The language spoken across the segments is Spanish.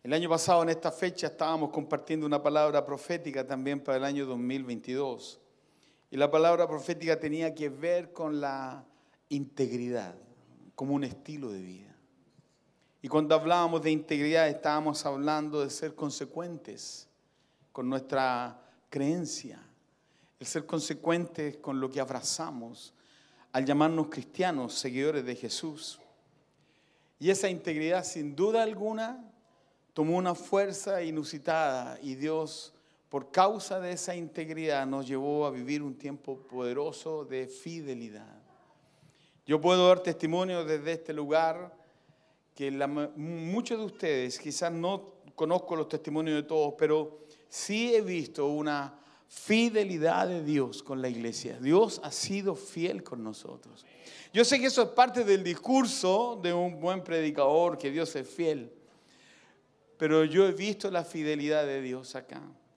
El año pasado en esta fecha estábamos compartiendo una palabra profética también para el año 2022. Y la palabra profética tenía que ver con la integridad, como un estilo de vida. Y cuando hablábamos de integridad estábamos hablando de ser consecuentes con nuestra creencia, el ser consecuentes con lo que abrazamos al llamarnos cristianos, seguidores de Jesús. Y esa integridad, sin duda alguna, tomó una fuerza inusitada y Dios, por causa de esa integridad, nos llevó a vivir un tiempo poderoso de fidelidad. Yo puedo dar testimonio desde este lugar que muchos de ustedes, quizás no conozco los testimonios de todos, pero sí he visto una fidelidad de Dios con la iglesia. Dios ha sido fiel con nosotros. Yo sé que eso es parte del discurso de un buen predicador, que Dios es fiel. Pero yo he visto la fidelidad de Dios acá.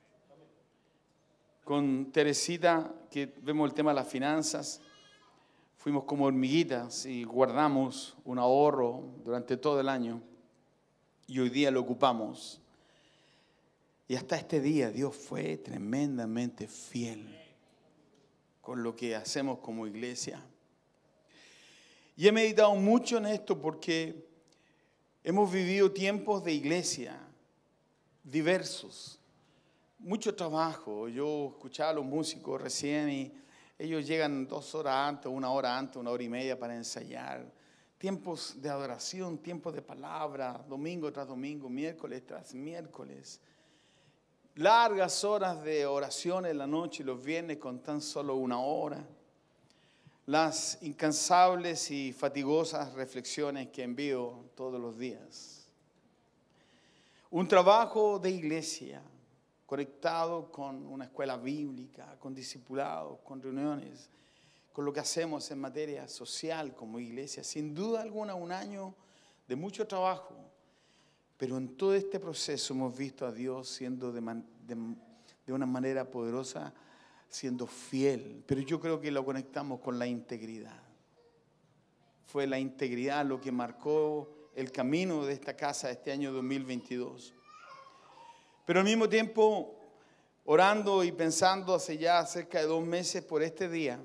Con Teresita, que vemos el tema de las finanzas, fuimos como hormiguitas y guardamos un ahorro durante todo el año. Y hoy día lo ocupamos. Y hasta este día Dios fue tremendamente fiel con lo que hacemos como iglesia. Y he meditado mucho en esto porque hemos vivido tiempos de iglesia diversos, mucho trabajo. Yo escuchaba a los músicos recién y ellos llegan 2 horas antes, 1 hora antes, 1 hora y media para ensayar. Tiempos de adoración, tiempos de palabra, domingo tras domingo, miércoles tras miércoles. Largas horas de oración en la noche y los viernes con tan solo 1 hora. Las incansables y fatigosas reflexiones que envío todos los días. Un trabajo de iglesia conectado con una escuela bíblica, con discipulados, con reuniones, con lo que hacemos en materia social como iglesia. Sin duda alguna, un año de mucho trabajo, pero en todo este proceso hemos visto a Dios siendo de una manera poderosa, siendo fiel. Pero yo creo que lo conectamos con la integridad. Fue la integridad lo que marcó el camino de esta casa este año 2022. Pero al mismo tiempo, orando y pensando hace ya cerca de 2 meses por este día,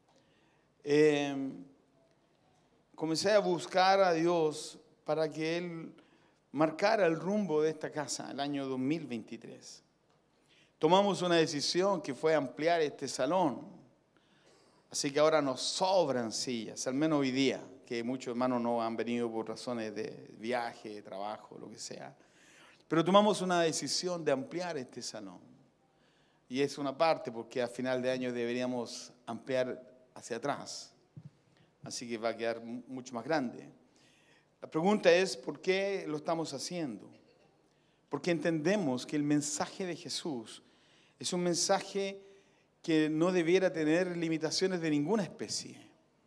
comencé a buscar a Dios para que Él marcara el rumbo de esta casa el año 2023. Tomamos una decisión que fue ampliar este salón. Así que ahora nos sobran sillas, al menos hoy día, que muchos hermanos no han venido por razones de viaje, de trabajo, lo que sea. Pero tomamos una decisión de ampliar este salón. Y es una parte porque a final de año deberíamos ampliar hacia atrás. Así que va a quedar mucho más grande. La pregunta es, ¿por qué lo estamos haciendo? Porque entendemos que el mensaje de Jesús es un mensaje que no debiera tener limitaciones de ninguna especie.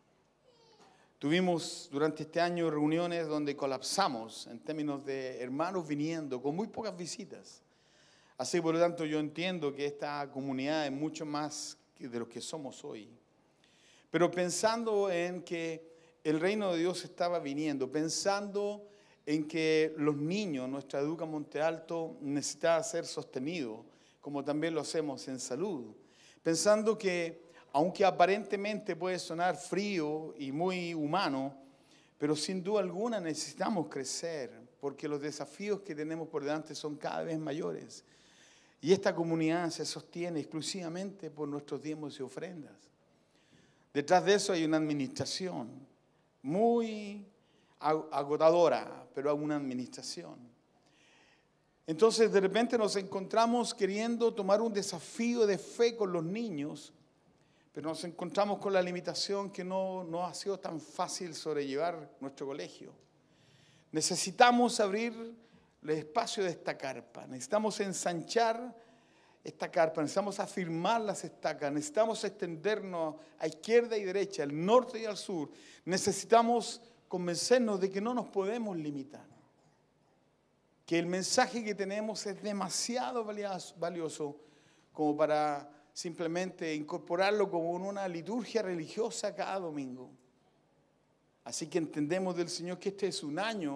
Tuvimos durante este año reuniones donde colapsamos en términos de hermanos viniendo con muy pocas visitas. Así por lo tanto yo entiendo que esta comunidad es mucho más de lo que somos hoy. Pero pensando en que el reino de Dios estaba viniendo, pensando en que los niños, nuestra Educa Monte Alto, necesitaba ser sostenido, como también lo hacemos en salud. Pensando que, aunque aparentemente puede sonar frío y muy humano, pero sin duda alguna necesitamos crecer, porque los desafíos que tenemos por delante son cada vez mayores. Y esta comunidad se sostiene exclusivamente por nuestros diezmos y ofrendas. Detrás de eso hay una administración muy agotadora, pero hay una administración. Entonces de repente nos encontramos queriendo tomar un desafío de fe con los niños, pero nos encontramos con la limitación que no ha sido tan fácil sobrellevar nuestro colegio. Necesitamos abrir el espacio de esta carpa, necesitamos ensanchar esta carpa, necesitamos afirmar las estacas, necesitamos extendernos a izquierda y derecha, al norte y al sur. Necesitamos convencernos de que no nos podemos limitar, que el mensaje que tenemos es demasiado valioso como para simplemente incorporarlo como en una liturgia religiosa cada domingo. Así que entendemos del Señor que este es un año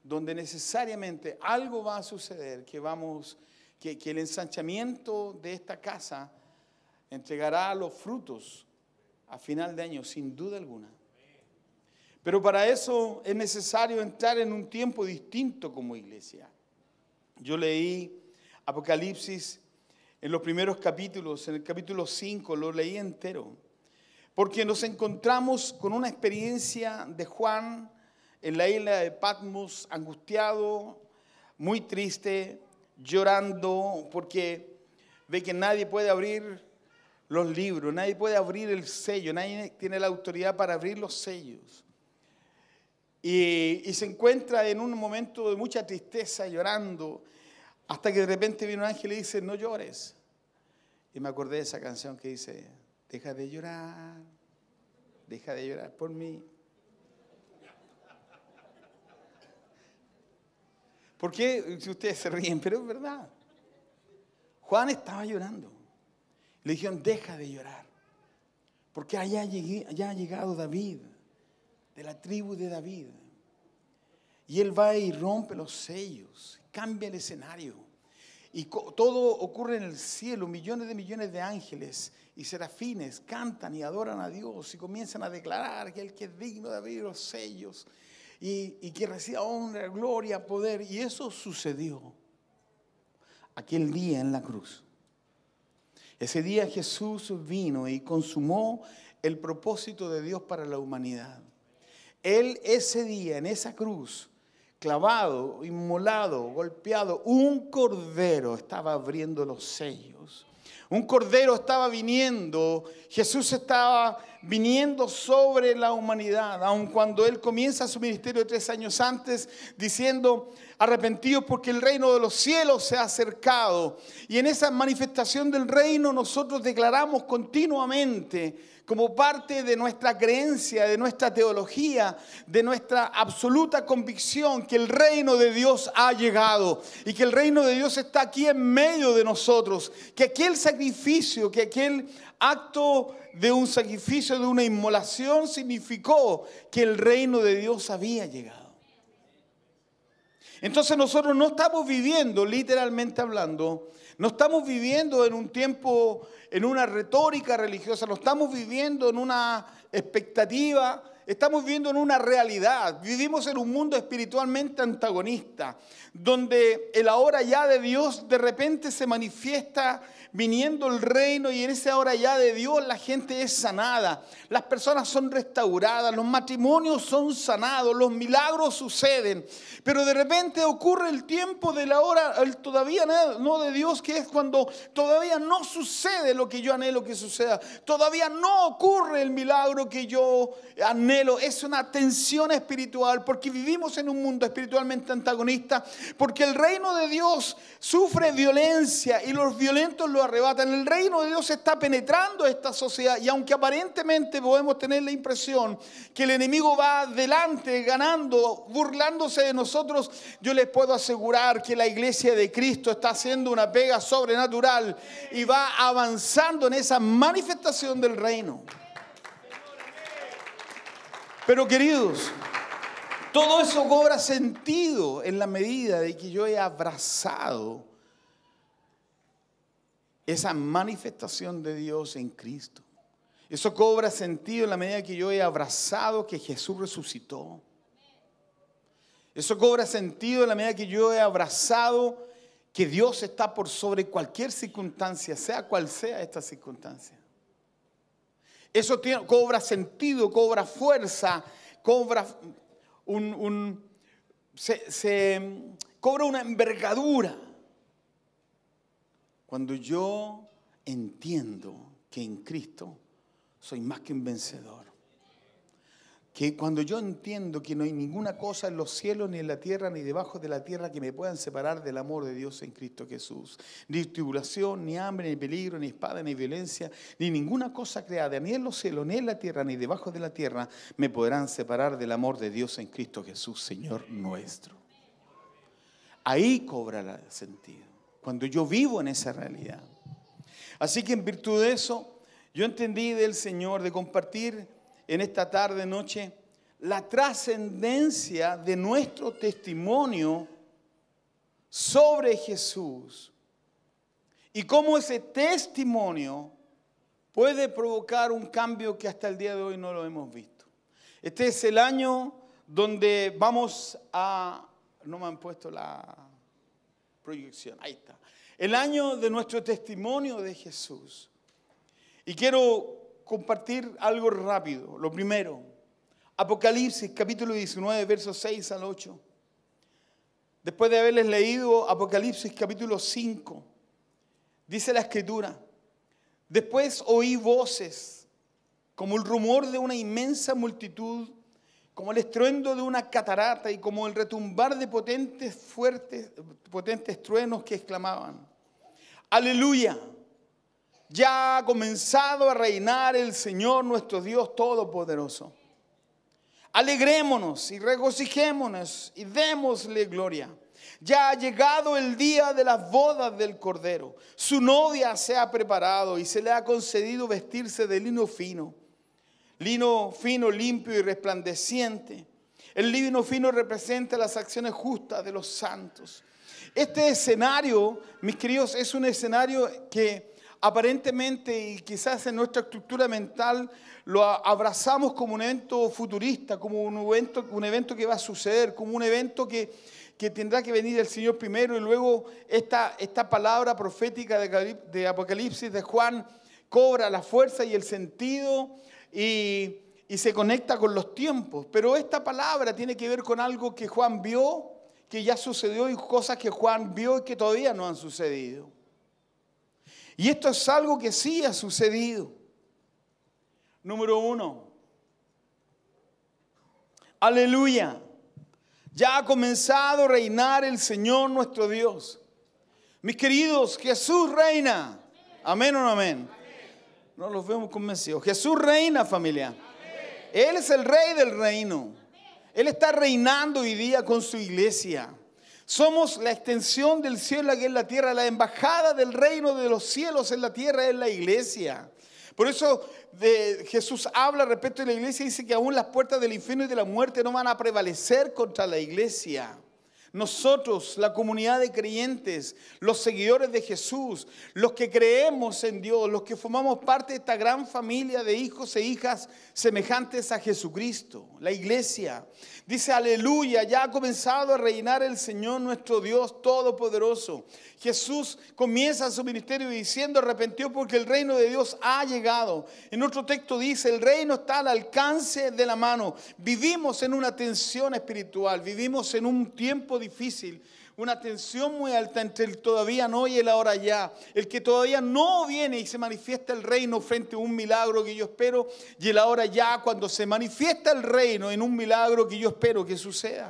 donde necesariamente algo va a suceder, que el ensanchamiento de esta casa entregará los frutos a final de año, sin duda alguna. Pero para eso es necesario entrar en un tiempo distinto como iglesia. Yo leí Apocalipsis en los primeros capítulos, en el capítulo 5, lo leí entero, porque nos encontramos con una experiencia de Juan en la isla de Patmos, angustiado, muy triste, llorando, porque ve que nadie puede abrir los libros, nadie puede abrir el sello, nadie tiene la autoridad para abrir los sellos. Y se encuentra en un momento de mucha tristeza, llorando, hasta que de repente viene un ángel y dice, no llores. Y me acordé de esa canción que dice, deja de llorar por mí. ¿Por qué? Si ustedes se ríen, pero es verdad. Juan estaba llorando. Le dijeron, deja de llorar, porque allá ha llegado David, de la tribu de David. Y él va y rompe los sellos, cambia el escenario. Y todo ocurre en el cielo, millones de ángeles y serafines cantan y adoran a Dios y comienzan a declarar que el que es digno de abrir los sellos y que reciba honra, gloria, poder. Y eso sucedió aquel día en la cruz. Ese día Jesús vino y consumó el propósito de Dios para la humanidad. Él ese día en esa cruz, clavado, inmolado, golpeado, un cordero estaba abriendo los sellos. Un cordero estaba viniendo, Jesús estaba viniendo sobre la humanidad, aun cuando Él comienza su ministerio 3 años antes, diciendo, arrepentidos porque el reino de los cielos se ha acercado. Y en esa manifestación del reino nosotros declaramos continuamente, como parte de nuestra creencia, de nuestra teología, de nuestra absoluta convicción, que el reino de Dios ha llegado y que el reino de Dios está aquí en medio de nosotros, que aquel sacrificio, que aquel acto de un sacrificio, de una inmolación, significó que el reino de Dios había llegado. Entonces nosotros no estamos viviendo, literalmente hablando, no estamos viviendo en un tiempo, en una retórica religiosa, no estamos viviendo en una expectativa, estamos viviendo en una realidad. Vivimos en un mundo espiritualmente antagonista, donde el ahora ya de Dios de repente se manifiesta viniendo el reino, y en ese ahora ya de Dios la gente es sanada, las personas son restauradas, los matrimonios son sanados, los milagros suceden. Pero de repente ocurre el tiempo de la hora, el todavía no de Dios, que es cuando todavía no sucede lo que yo anhelo que suceda, todavía no ocurre el milagro que yo anhelo. Es una tensión espiritual, porque vivimos en un mundo espiritualmente antagonista, porque el reino de Dios sufre violencia y los violentos lo arrebatan. El reino de Dios está penetrando esta sociedad, y aunque aparentemente podemos tener la impresión que el enemigo va adelante ganando, burlándose de nosotros, yo les puedo asegurar que la iglesia de Cristo está haciendo una pega sobrenatural y va avanzando en esa manifestación del reino. Pero queridos, todo eso cobra sentido en la medida de que yo he abrazado esa manifestación de Dios en Cristo. Eso cobra sentido en la medida que yo he abrazado que Jesús resucitó. Eso cobra sentido en la medida que yo he abrazado que Dios está por sobre cualquier circunstancia, sea cual sea esta circunstancia. Eso cobra sentido, cobra fuerza, cobra cobra una envergadura cuando yo entiendo que en Cristo soy más que un vencedor. Que cuando yo entiendo que no hay ninguna cosa en los cielos, ni en la tierra, ni debajo de la tierra que me puedan separar del amor de Dios en Cristo Jesús. Ni tribulación, ni hambre, ni peligro, ni espada, ni violencia, ni ninguna cosa creada, ni en los cielos, ni en la tierra, ni debajo de la tierra, me podrán separar del amor de Dios en Cristo Jesús, Señor nuestro. Ahí cobra sentido, cuando yo vivo en esa realidad. Así que en virtud de eso, yo entendí del Señor de compartir en esta tarde, noche, la trascendencia de nuestro testimonio sobre Jesús y cómo ese testimonio puede provocar un cambio que hasta el día de hoy no lo hemos visto. Este es el año donde vamos a... No me han puesto la proyección, ahí está. El año de nuestro testimonio de Jesús. Y quiero compartir algo rápido. Lo primero, Apocalipsis capítulo 19, versos 6 al 8. Después de haberles leído Apocalipsis capítulo 5, dice la Escritura: después oí voces como el rumor de una inmensa multitud, como el estruendo de una catarata y como el retumbar de potentes truenos que exclamaban: ¡Aleluya! Ya ha comenzado a reinar el Señor nuestro Dios Todopoderoso. Alegrémonos y regocijémonos y démosle gloria. Ya ha llegado el día de las bodas del Cordero. Su novia se ha preparado y se le ha concedido vestirse de lino fino, limpio y resplandeciente. El lino fino representa las acciones justas de los santos. Este escenario, mis queridos, es un escenario que aparentemente y quizás en nuestra estructura mental lo abrazamos como un evento futurista, como un evento que va a suceder, como un evento que tendrá que venir el Señor primero, y luego esta palabra profética de Apocalipsis de Juan cobra la fuerza y el sentido y se conecta con los tiempos. Pero esta palabra tiene que ver con algo que Juan vio, que ya sucedió, y cosas que Juan vio y que todavía no han sucedido. Y esto es algo que sí ha sucedido. Número 1. Aleluya. Ya ha comenzado a reinar el Señor nuestro Dios. Mis queridos, Jesús reina. ¿Amén o no amén? No los vemos convencidos. Jesús reina, familia. Él es el rey del reino. Él está reinando hoy día con su iglesia. Somos la extensión del cielo aquí en la tierra. La embajada del reino de los cielos en la tierra es la iglesia. Por eso Jesús habla respecto de la iglesia y dice que aún las puertas del infierno y de la muerte no van a prevalecer contra la iglesia. Nosotros, la comunidad de creyentes, los seguidores de Jesús, los que creemos en Dios, los que formamos parte de esta gran familia de hijos e hijas semejantes a Jesucristo, la iglesia. Dice, aleluya, ya ha comenzado a reinar el Señor nuestro Dios Todopoderoso. Jesús comienza su ministerio diciendo, arrepentió porque el reino de Dios ha llegado. En otro texto dice, el reino está al alcance de la mano. Vivimos en una tensión espiritual, vivimos en un tiempo difícil, una tensión muy alta entre el todavía no y el ahora ya. El que todavía no viene y se manifiesta el reino frente a un milagro que yo espero, y el ahora ya cuando se manifiesta el reino en un milagro que yo espero que suceda.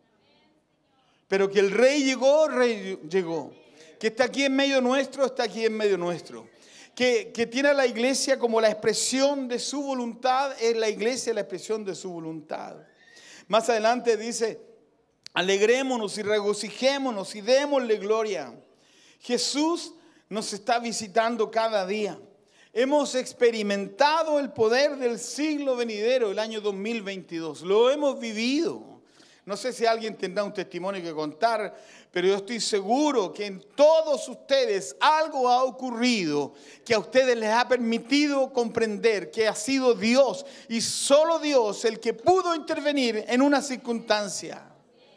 Pero que el rey llegó. Que está aquí en medio nuestro, está aquí en medio nuestro. Que tiene a la iglesia como la expresión de su voluntad, es la iglesia la expresión de su voluntad. Más adelante dice, alegrémonos y regocijémonos y démosle gloria. Jesús nos está visitando cada día. Hemos experimentado el poder del siglo venidero, el año 2022. Lo hemos vivido. No sé si alguien tendrá un testimonio que contar, pero yo estoy seguro que en todos ustedes algo ha ocurrido que a ustedes les ha permitido comprender que ha sido Dios y solo Dios el que pudo intervenir en una circunstancia.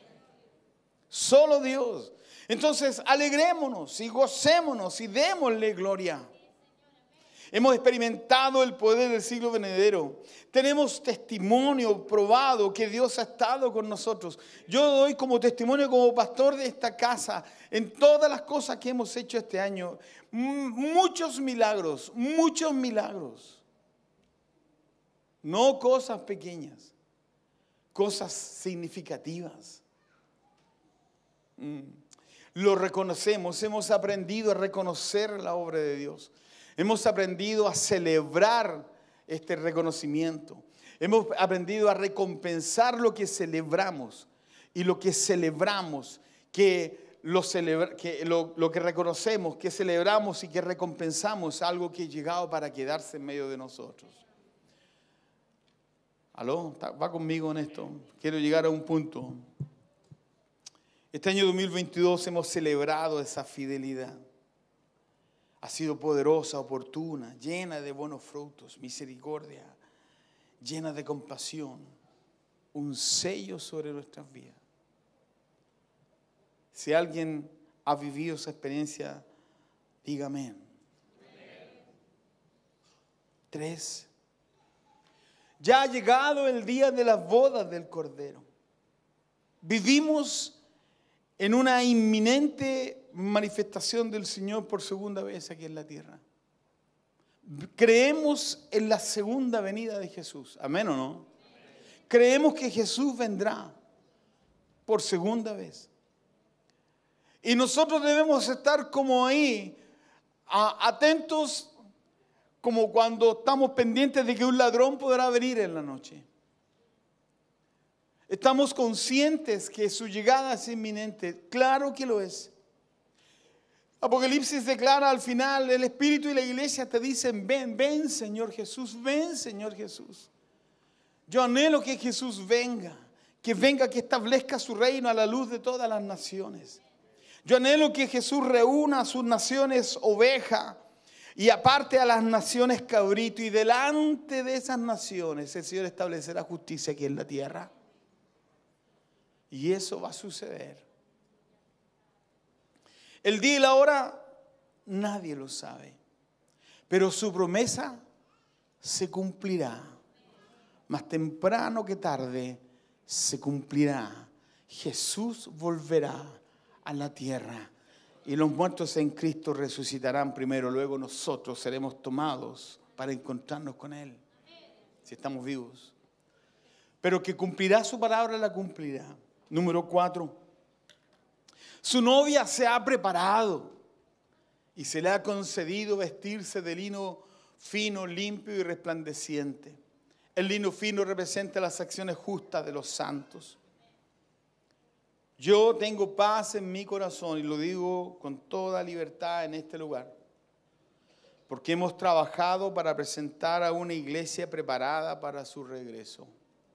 Solo Dios. Entonces, alegrémonos y gocémonos y démosle gloria. Hemos experimentado el poder del siglo venidero. Tenemos testimonio probado que Dios ha estado con nosotros. Yo doy como testimonio como pastor de esta casa en todas las cosas que hemos hecho este año. Muchos milagros, muchos milagros. No cosas pequeñas, cosas significativas. Lo reconocemos, hemos aprendido a reconocer la obra de Dios. Hemos aprendido a celebrar este reconocimiento. Hemos aprendido a recompensar lo que celebramos. Y lo que celebramos, lo que reconocemos, que celebramos y que recompensamos, algo que ha llegado para quedarse en medio de nosotros. ¿Aló? ¿Va conmigo en esto? Quiero llegar a un punto. Este año 2022 hemos celebrado esa fidelidad. Ha sido poderosa, oportuna, llena de buenos frutos, misericordia, llena de compasión, un sello sobre nuestras vidas. Si alguien ha vivido esa experiencia, diga amén. 3. Ya ha llegado el día de las bodas del Cordero. Vivimos en una inminente manifestación del Señor por segunda vez aquí en la tierra. Creemos en la segunda venida de Jesús. ¿Amén o no? Creemos que Jesús vendrá por segunda vez. Y nosotros debemos estar como ahí, atentos, como cuando estamos pendientes de que un ladrón podrá venir en la noche. Estamos conscientes que su llegada es inminente. Claro que lo es. Apocalipsis declara al final, el Espíritu y la iglesia te dicen, ven, ven Señor Jesús, ven Señor Jesús. Yo anhelo que Jesús venga, que establezca su reino a la luz de todas las naciones. Yo anhelo que Jesús reúna a sus naciones oveja y aparte a las naciones cabrito, y delante de esas naciones el Señor establecerá justicia aquí en la tierra. Y eso va a suceder. El día y la hora nadie lo sabe, pero su promesa se cumplirá. Más temprano que tarde se cumplirá. Jesús volverá a la tierra y los muertos en Cristo resucitarán primero. Luego nosotros seremos tomados para encontrarnos con Él, si estamos vivos. Pero que cumplirá su palabra, la cumplirá. Número 4. Su novia se ha preparado y se le ha concedido vestirse de lino fino, limpio y resplandeciente. El lino fino representa las acciones justas de los santos. Yo tengo paz en mi corazón y lo digo con toda libertad en este lugar, porque hemos trabajado para presentar a una iglesia preparada para su regreso.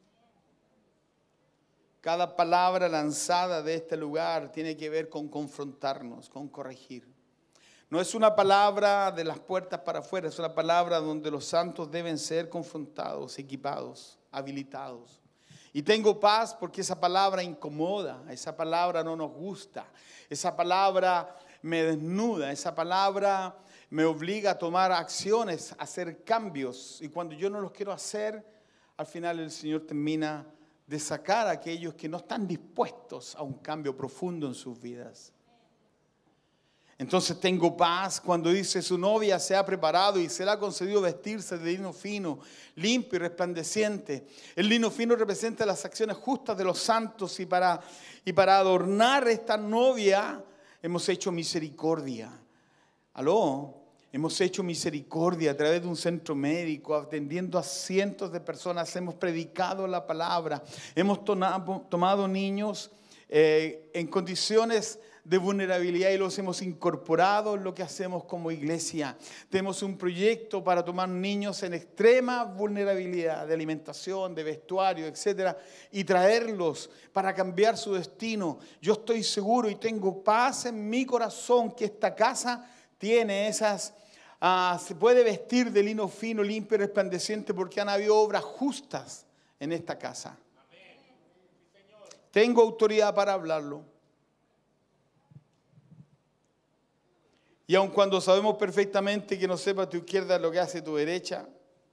Cada palabra lanzada de este lugar tiene que ver con confrontarnos, con corregir. No es una palabra de las puertas para afuera, es una palabra donde los santos deben ser confrontados, equipados, habilitados. Y tengo paz porque esa palabra incomoda, esa palabra no nos gusta, esa palabra me desnuda, esa palabra me obliga a tomar acciones, a hacer cambios. Y cuando yo no los quiero hacer, al final el Señor termina de sacar a aquellos que no están dispuestos a un cambio profundo en sus vidas. Entonces tengo paz cuando dice su novia se ha preparado y se le ha concedido vestirse de lino fino, limpio y resplandeciente. El lino fino representa las acciones justas de los santos y para adornar esta novia hemos hecho misericordia. ¿Aló? Hemos hecho misericordia a través de un centro médico, atendiendo a cientos de personas. Hemos predicado la palabra. Hemos tomado niños en condiciones de vulnerabilidad y los hemos incorporado en lo que hacemos como iglesia. Tenemos un proyecto para tomar niños en extrema vulnerabilidad de alimentación, de vestuario, etcétera, y traerlos para cambiar su destino. Yo estoy seguro y tengo paz en mi corazón que esta casa tiene esas... se puede vestir de lino fino, limpio y resplandeciente porque han habido obras justas en esta casa. Tengo autoridad para hablarlo. Y aun cuando sabemos perfectamente que no sepa tu izquierda lo que hace tu derecha,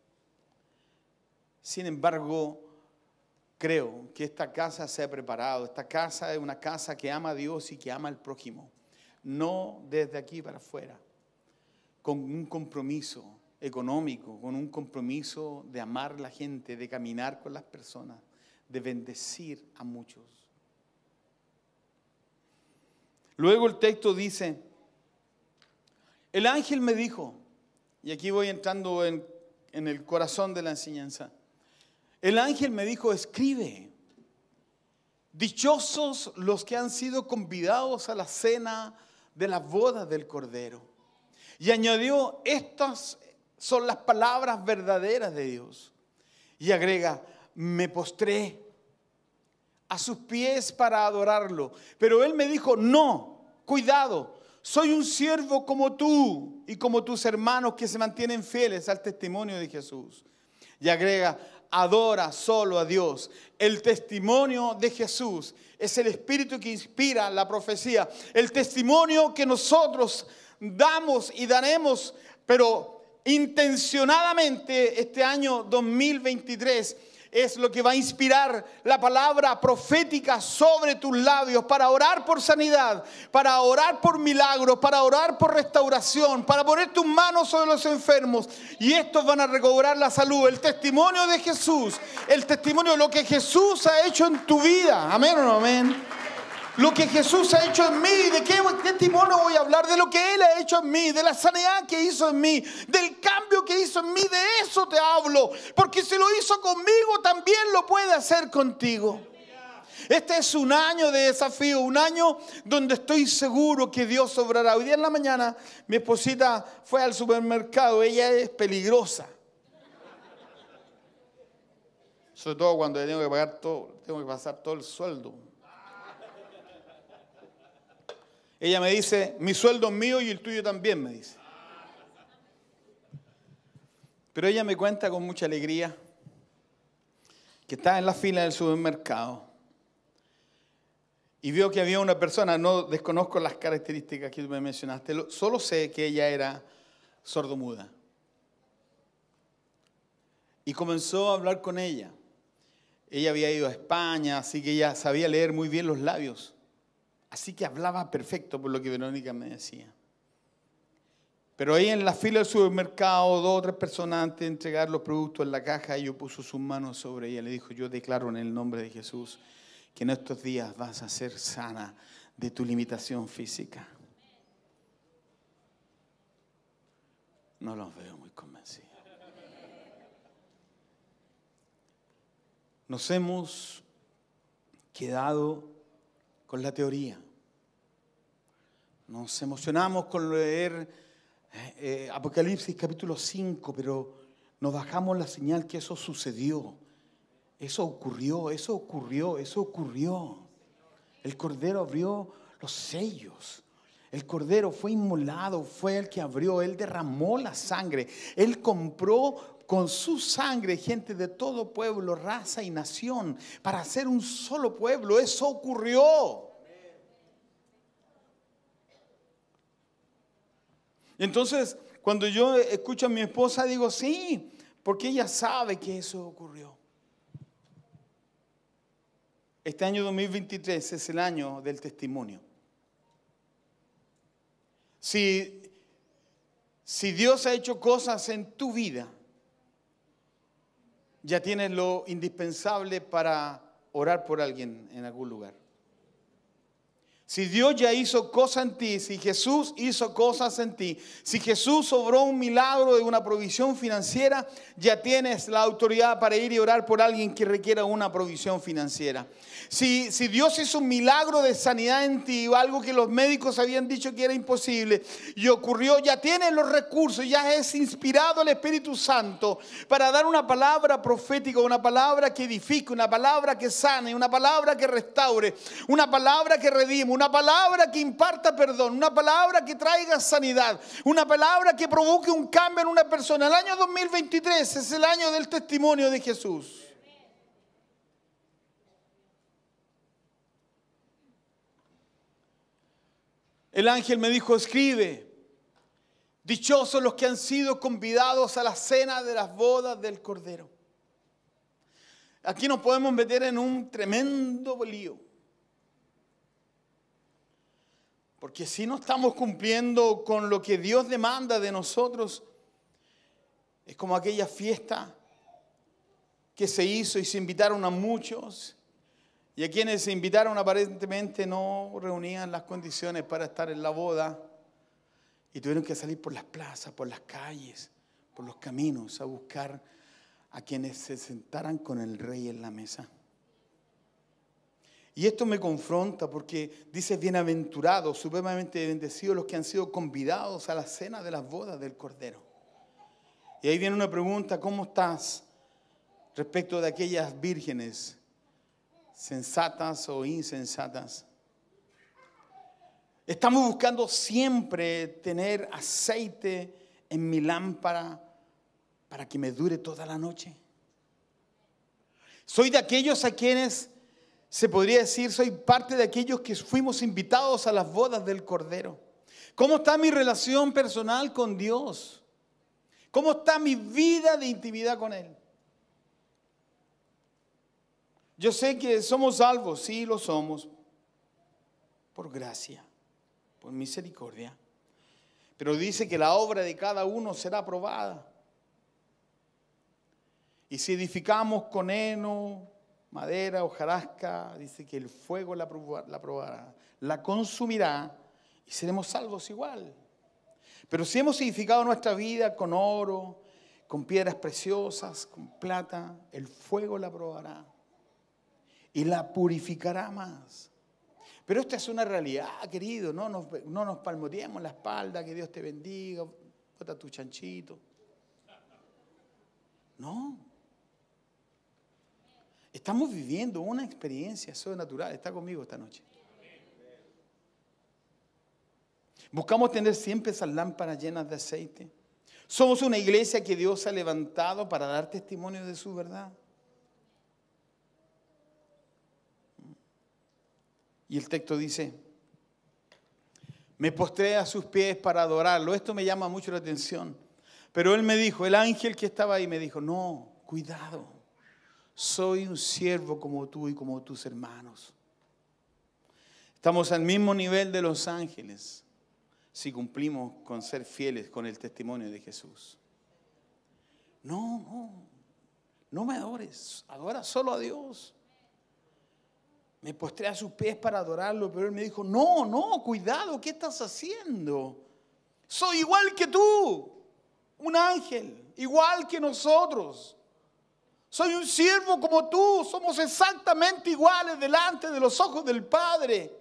sin embargo, creo que esta casa se ha preparado. Esta casa es una casa que ama a Dios y que ama al prójimo. No desde aquí para afuera. Con un compromiso económico, con un compromiso de amar a la gente, de caminar con las personas, de bendecir a muchos. Luego el texto dice, el ángel me dijo, y aquí voy entrando en el corazón de la enseñanza, el ángel me dijo, escribe, dichosos los que han sido convidados a la cena de las bodas del Cordero. Y añadió, estas son las palabras verdaderas de Dios. Y agrega, me postré a sus pies para adorarlo. Pero él me dijo, no, cuidado, soy un siervo como tú y como tus hermanos que se mantienen fieles al testimonio de Jesús. Y agrega, adora solo a Dios. El testimonio de Jesús es el espíritu que inspira la profecía. El testimonio que nosotros damos y daremos, pero intencionadamente este año 2023 es lo que va a inspirar la palabra profética sobre tus labios para orar por sanidad, para orar por milagros, para orar por restauración, para poner tus manos sobre los enfermos y estos van a recobrar la salud. El testimonio de Jesús, el testimonio de lo que Jesús ha hecho en tu vida. Amén o no amén. Lo que Jesús ha hecho en mí, ¿de qué testimonio voy a hablar? De lo que Él ha hecho en mí, de la sanidad que hizo en mí, del cambio que hizo en mí, de eso te hablo. Porque si lo hizo conmigo, también lo puede hacer contigo. Este es un año de desafío, un año donde estoy seguro que Dios obrará. Hoy día en la mañana mi esposita fue al supermercado, ella es peligrosa. Sobre todo cuando tengo que pagar todo, tengo que pasar todo el sueldo. Ella me dice, mi sueldo es mío y el tuyo también, me dice. Pero ella me cuenta con mucha alegría que estaba en la fila del supermercado y vio que había una persona, no desconozco las características que tú me mencionaste, solo sé que ella era sordomuda. Y comenzó a hablar con ella. Ella había ido a España, así que ella sabía leer muy bien los labios. Así que hablaba perfecto por lo que Verónica me decía. Pero ahí en la fila del supermercado, 2 o 3 personas antes de entregar los productos en la caja, ellos puso sus manos sobre ella. Le dijo, yo declaro en el nombre de Jesús que en estos días vas a ser sana de tu limitación física. No los veo muy convencidos. Nos hemos quedado con la teoría. Nos emocionamos con leer Apocalipsis capítulo 5, pero nos bajamos la señal que eso sucedió. Eso ocurrió. El Cordero abrió los sellos. El Cordero fue inmolado, fue el que abrió, Él derramó la sangre. Él compró con su sangre gente de todo pueblo, raza y nación para hacer un solo pueblo. Eso ocurrió. Entonces, cuando yo escucho a mi esposa, digo, sí, porque ella sabe que eso ocurrió. Este año 2023 es el año del testimonio. Si Dios ha hecho cosas en tu vida, ya tienes lo indispensable para orar por alguien en algún lugar. Si Dios ya hizo cosas en ti, si Jesús hizo cosas en ti, si Jesús obró un milagro de una provisión financiera, ya tienes la autoridad para ir y orar por alguien que requiera una provisión financiera. Si Dios hizo un milagro de sanidad en ti o algo que los médicos habían dicho que era imposible y ocurrió, ya tienes los recursos, ya es inspirado el Espíritu Santo para dar una palabra profética, una palabra que edifique, una palabra que sane, una palabra que restaure, una palabra que redime, una palabra que imparta perdón, una palabra que traiga sanidad, una palabra que provoque un cambio en una persona. El año 2023 es el año del testimonio de Jesús. El ángel me dijo, escribe, dichosos los que han sido convidados a la cena de las bodas del Cordero. Aquí nos podemos meter en un tremendo lío. Porque si no estamos cumpliendo con lo que Dios demanda de nosotros, es como aquella fiesta que se hizo y se invitaron a muchos. Y a quienes se invitaron aparentemente no reunían las condiciones para estar en la boda. Y tuvieron que salir por las plazas, por las calles, por los caminos a buscar a quienes se sentaran con el rey en la mesa. Y esto me confronta porque dice bienaventurados, supremamente bendecidos los que han sido convidados a la cena de las bodas del Cordero. Y ahí viene una pregunta, ¿cómo estás respecto de aquellas vírgenes, sensatas o insensatas. Estamos buscando siempre tener aceite en mi lámpara para que me dure toda la noche. Soy de aquellos a quienes se podría decir, soy parte de aquellos que fuimos invitados a las bodas del Cordero. ¿Cómo está mi relación personal con Dios? ¿Cómo está mi vida de intimidad con Él? Yo sé que somos salvos, sí lo somos, por gracia, por misericordia. Pero dice que la obra de cada uno será aprobada. Y si edificamos con heno, madera, hojarasca, dice que el fuego la probará, la consumirá y seremos salvos igual. Pero si hemos edificado nuestra vida con oro, con piedras preciosas, con plata, el fuego la probará y la purificará más. Pero esta es una realidad, querido. No nos palmoteemos la espalda, que Dios te bendiga, bota tu chanchito. No. Estamos viviendo una experiencia sobrenatural. Está conmigo esta noche. Buscamos tener siempre esas lámparas llenas de aceite. Somos una iglesia que Dios ha levantado para dar testimonio de su verdad. Y el texto dice, me postré a sus pies para adorarlo. Esto me llama mucho la atención. Pero él me dijo, el ángel que estaba ahí me dijo, no, cuidado. Soy un siervo como tú y como tus hermanos. Estamos al mismo nivel de los ángeles si cumplimos con ser fieles con el testimonio de Jesús. No me adores, adora solo a Dios. Me postré a sus pies para adorarlo, pero él me dijo, no, cuidado, ¿qué estás haciendo? Soy igual que tú, un ángel, igual que nosotros. Soy un siervo como tú, somos exactamente iguales delante de los ojos del Padre.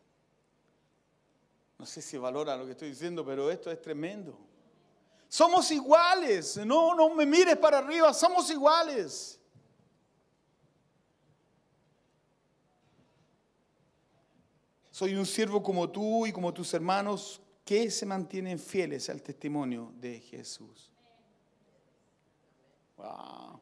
No sé si valora lo que estoy diciendo, pero esto es tremendo. Somos iguales, no me mires para arriba, somos iguales. Soy un siervo como tú y como tus hermanos que se mantienen fieles al testimonio de Jesús. Wow.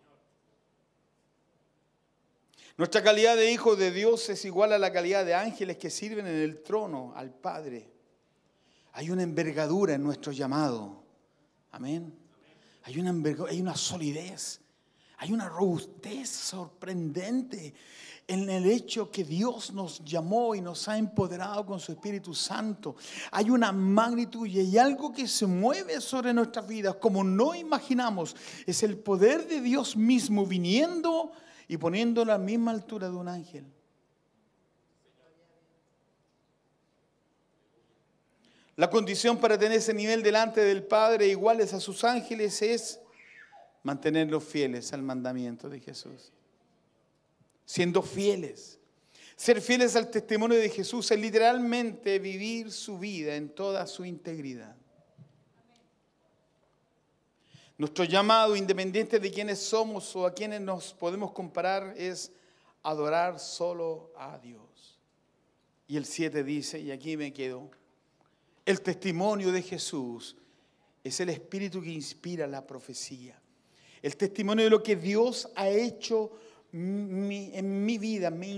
Nuestra calidad de hijos de Dios es igual a la calidad de ángeles que sirven en el trono al Padre. Hay una envergadura en nuestro llamado. Amén. Hay una solidez, hay una robustez sorprendente en el hecho que Dios nos llamó y nos ha empoderado con su Espíritu Santo. Hay una magnitud y hay algo que se mueve sobre nuestras vidas como no imaginamos. Es el poder de Dios mismo viniendo y poniendo a la misma altura de un ángel. La condición para tener ese nivel delante del Padre iguales a sus ángeles es mantenerlos fieles al mandamiento de Jesús. Siendo fieles. Ser fieles al testimonio de Jesús es literalmente vivir su vida en toda su integridad. Nuestro llamado, independiente de quiénes somos o a quienes nos podemos comparar, es adorar solo a Dios. Y el 7 dice, y aquí me quedo, el testimonio de Jesús es el espíritu que inspira la profecía. El testimonio de lo que Dios ha hecho en mi vida me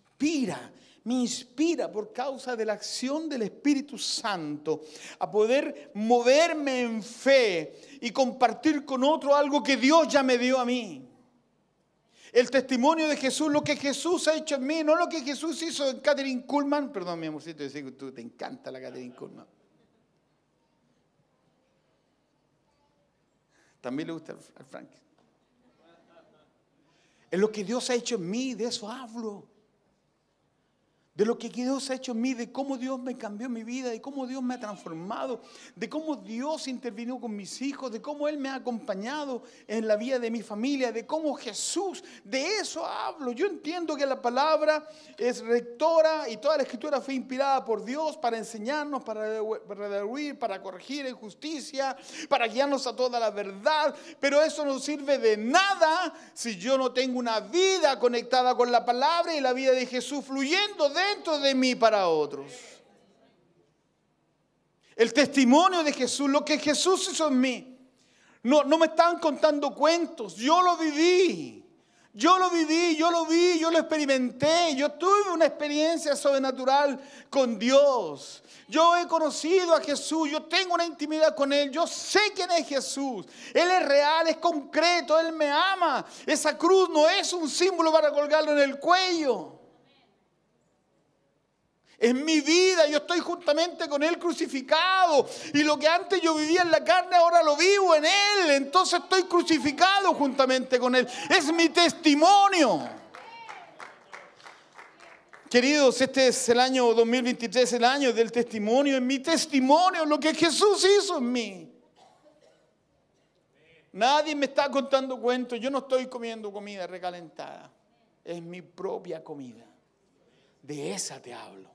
inspira por causa de la acción del Espíritu Santo a poder moverme en fe y compartir con otro algo que Dios ya me dio a mí. El testimonio de Jesús, lo que Jesús ha hecho en mí, no lo que Jesús hizo en Kathryn Kuhlman. Perdón, mi amorcito, yo sé que tú te encanta la Kathryn Kuhlman. También le gusta al Frank. Es lo que Dios ha hecho en mí, de eso hablo. de lo que Dios ha hecho en mí, de cómo Dios me cambió mi vida, de cómo Dios me ha transformado, de cómo Dios intervino con mis hijos, de cómo Él me ha acompañado en la vida de mi familia, de cómo Jesús, de eso hablo. Yo entiendo que la palabra es rectora y toda la escritura fue inspirada por Dios para enseñarnos, para redarguir, para corregir en justicia, para guiarnos a toda la verdad, pero eso no sirve de nada si yo no tengo una vida conectada con la palabra y la vida de Jesús fluyendo dentro de mí para otros. El testimonio de Jesús, lo que Jesús hizo en mí. No me estaban contando cuentos, yo lo viví. Yo lo viví, yo lo vi, yo lo experimenté. Yo tuve una experiencia sobrenatural con Dios. Yo he conocido a Jesús, yo tengo una intimidad con Él. Yo sé quién es Jesús. Él es real, es concreto, Él me ama. Esa cruz no es un símbolo para colgarlo en el cuello. Es mi vida, yo estoy juntamente con Él crucificado. Y lo que antes yo vivía en la carne, ahora lo vivo en Él. Entonces estoy crucificado juntamente con Él. Es mi testimonio. Queridos, este es el año 2023, el año del testimonio. Es mi testimonio, lo que Jesús hizo en mí. Nadie me está contando cuentos. Yo no estoy comiendo comida recalentada. Es mi propia comida. De esa te hablo.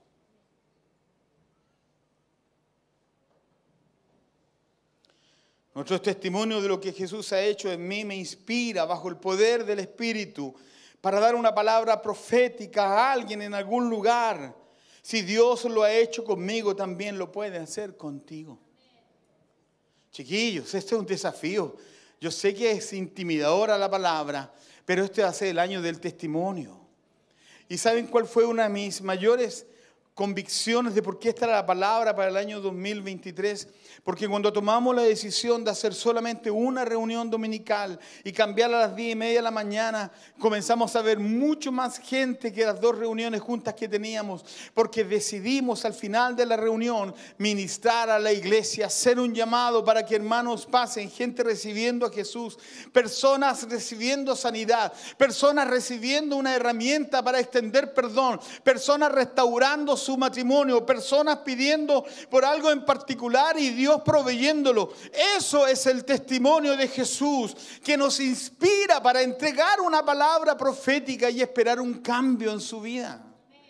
Nuestro testimonio de lo que Jesús ha hecho en mí me inspira bajo el poder del Espíritu para dar una palabra profética a alguien en algún lugar. Si Dios lo ha hecho conmigo, también lo puede hacer contigo. Chiquillos, este es un desafío. Yo sé que es intimidadora la palabra, pero este va a ser el año del testimonio. ¿Y saben cuál fue una de mis mayores convicciones de por qué esta era la palabra para el año 2023? Porque cuando tomamos la decisión de hacer solamente una reunión dominical y cambiarla a las 10:30 de la mañana, comenzamos a ver mucho más gente que las 2 reuniones juntas que teníamos, porque decidimos al final de la reunión ministrar a la iglesia, hacer un llamado para que hermanos pasen, gente recibiendo a Jesús, personas recibiendo sanidad, personas recibiendo una herramienta para extender perdón, personas restaurando su matrimonio, personas pidiendo por algo en particular y Dios proveyéndolo. Eso es el testimonio de Jesús que nos inspira para entregar una palabra profética y esperar un cambio en su vida.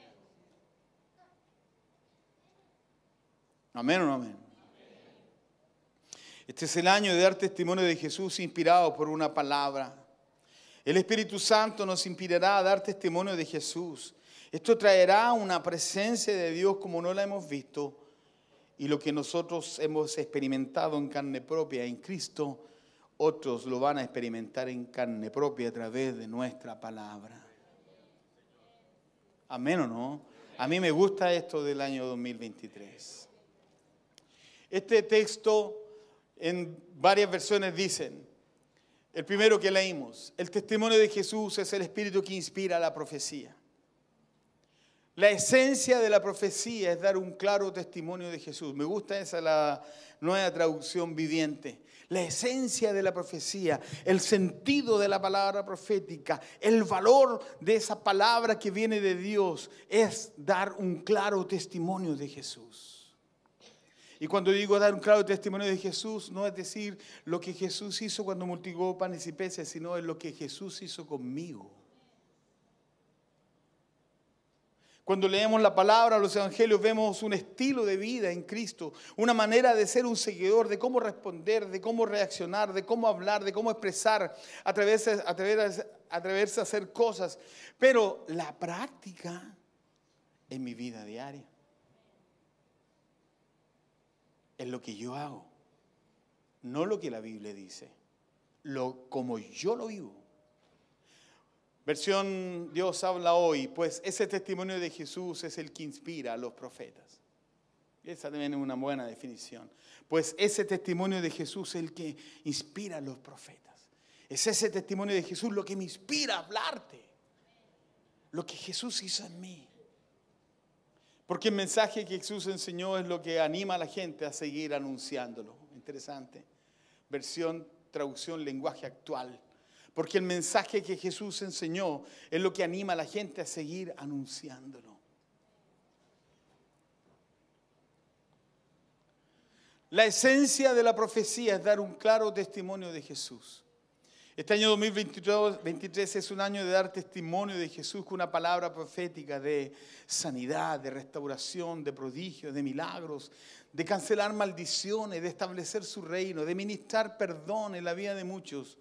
¿Amén o no amén? Este es el año de dar testimonio de Jesús inspirado por una palabra. El Espíritu Santo nos inspirará a dar testimonio de Jesús. Esto traerá una presencia de Dios como no la hemos visto. Y lo que nosotros hemos experimentado en carne propia en Cristo, otros lo van a experimentar en carne propia a través de nuestra palabra. ¿Amén o no? A mí me gusta esto del año 2023. Este texto en varias versiones dicen, el primero que leímos, el testimonio de Jesús es el espíritu que inspira la profecía. La esencia de la profecía es dar un claro testimonio de Jesús. Me gusta esa la nueva traducción viviente. La esencia de la profecía, el sentido de la palabra profética, el valor de esa palabra que viene de Dios es dar un claro testimonio de Jesús. Y cuando digo dar un claro testimonio de Jesús, no es decir lo que Jesús hizo cuando multiplicó panes y peces, sino es lo que Jesús hizo conmigo. Cuando leemos la palabra, los evangelios, vemos un estilo de vida en Cristo, una manera de ser un seguidor, de cómo responder, de cómo reaccionar, de cómo hablar, de cómo expresar, atreverse a hacer cosas. Pero la práctica en mi vida diaria es lo que yo hago, no lo que la Biblia dice, como yo lo vivo. Versión Dios habla hoy, pues ese testimonio de Jesús es el que inspira a los profetas. Esa también es una buena definición. Pues ese testimonio de Jesús es el que inspira a los profetas. Es ese testimonio de Jesús lo que me inspira a hablarte. Lo que Jesús hizo en mí. Porque el mensaje que Jesús enseñó es lo que anima a la gente a seguir anunciándolo. Interesante. Traducción, lenguaje actual. Porque el mensaje que Jesús enseñó es lo que anima a la gente a seguir anunciándolo. La esencia de la profecía es dar un claro testimonio de Jesús. Este año 2023 es un año de dar testimonio de Jesús con una palabra profética de sanidad, de restauración, de prodigios, de milagros, de cancelar maldiciones, de establecer su reino, de ministrar perdón en la vida de muchos,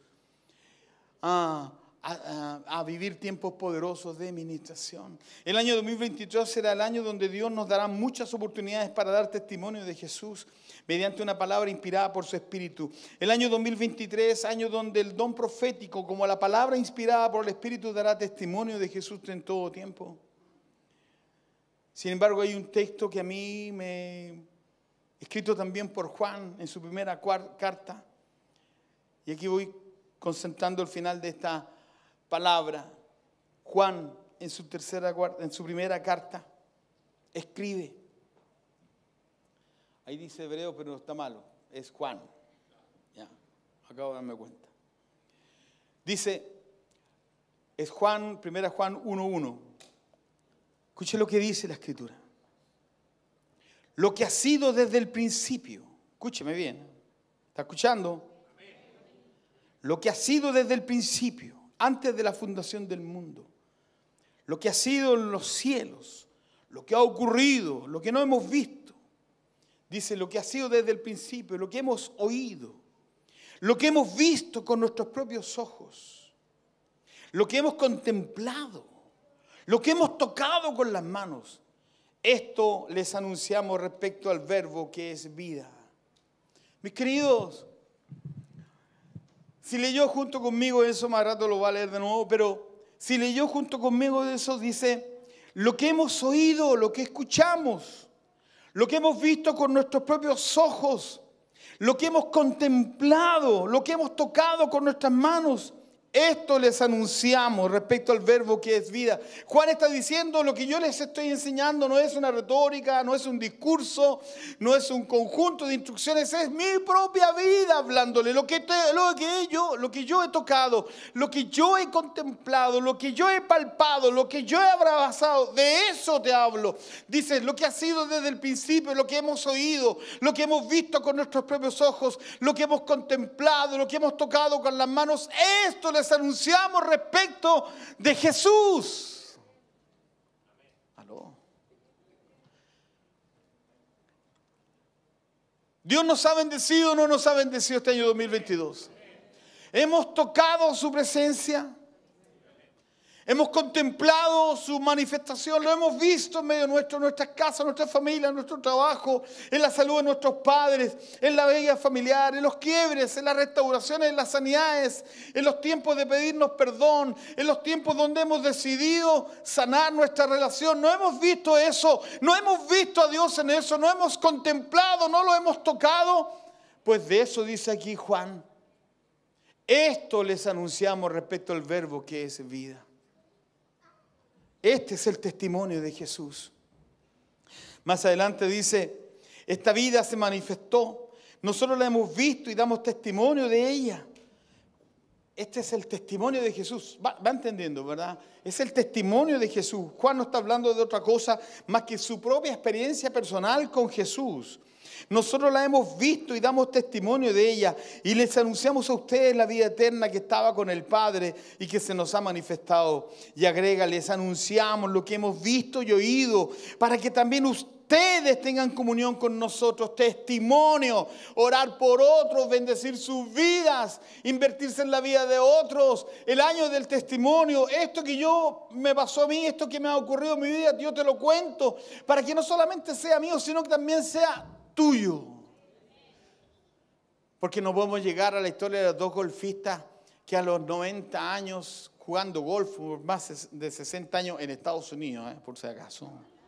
a vivir tiempos poderosos de ministración. El año 2023 será el año donde Dios nos dará muchas oportunidades para dar testimonio de Jesús mediante una palabra inspirada por su Espíritu. El año 2023, año donde el don profético, como la palabra inspirada por el Espíritu, dará testimonio de Jesús en todo tiempo. Sin embargo, hay un texto que a mí escrito también por Juan en su primera carta, y aquí voy concentrando el final de esta palabra. Juan en su primera carta escribe. Ahí dice hebreo, pero no está malo. Es Juan. Ya, acabo de darme cuenta. Dice, es Juan, 1 Juan 1:1. Escuche lo que dice la Escritura. Lo que ha sido desde el principio. Escúcheme bien. ¿Está escuchando? Lo que ha sido desde el principio, antes de la fundación del mundo. Lo que ha sido en los cielos. Lo que ha ocurrido, lo que no hemos visto. Dice, lo que ha sido desde el principio, lo que hemos oído, lo que hemos visto con nuestros propios ojos, lo que hemos contemplado, lo que hemos tocado con las manos. Esto les anunciamos respecto al verbo que es vida. Mis queridos, si leyó junto conmigo eso, más rato lo va a leer de nuevo, pero si leyó junto conmigo eso, dice, lo que hemos oído, lo que escuchamos, lo que hemos visto con nuestros propios ojos, lo que hemos contemplado, lo que hemos tocado con nuestras manos, esto les anunciamos respecto al verbo que es vida. Juan está diciendo, lo que yo les estoy enseñando no es una retórica, no es un discurso, no es un conjunto de instrucciones, es mi propia vida hablándole. Lo que yo he tocado, lo que yo he contemplado, lo que yo he palpado, lo que yo he abrazado, de eso te hablo. Dice, lo que ha sido desde el principio, lo que hemos oído, lo que hemos visto con nuestros propios ojos, lo que hemos contemplado, lo que hemos tocado con las manos, esto les anunciamos respecto de Jesús. ¿Aló? Dios nos ha bendecido o no nos ha bendecido este año 2022. Hemos tocado su presencia. Hemos contemplado su manifestación, lo hemos visto en medio nuestro, en nuestras casas, en nuestras familias, en nuestro trabajo, en la salud de nuestros padres, en la vida familiar, en los quiebres, en las restauraciones, en las sanidades, en los tiempos de pedirnos perdón, en los tiempos donde hemos decidido sanar nuestra relación. No hemos visto eso, no hemos visto a Dios en eso, no hemos contemplado, no lo hemos tocado. Pues de eso dice aquí Juan. Esto les anunciamos respecto al verbo que es vida. Este es el testimonio de Jesús. Más adelante dice, esta vida se manifestó, nosotros la hemos visto y damos testimonio de ella. Este es el testimonio de Jesús. Va entendiendo, ¿verdad? Es el testimonio de Jesús. Juan no está hablando de otra cosa más que su propia experiencia personal con Jesús. Nosotros la hemos visto y damos testimonio de ella y les anunciamos a ustedes la vida eterna que estaba con el Padre y que se nos ha manifestado. Y agrega, les anunciamos lo que hemos visto y oído para que también ustedes tengan comunión con nosotros, testimonio, orar por otros, bendecir sus vidas, invertirse en la vida de otros. El año del testimonio, esto que me pasó a mí, esto que me ha ocurrido en mi vida, yo te lo cuento para que no solamente sea mío, sino que también sea tuyo. Porque no podemos llegar a la historia de los dos golfistas que a los 90 años jugando golf, por más de 60 años en Estados Unidos, por si acaso.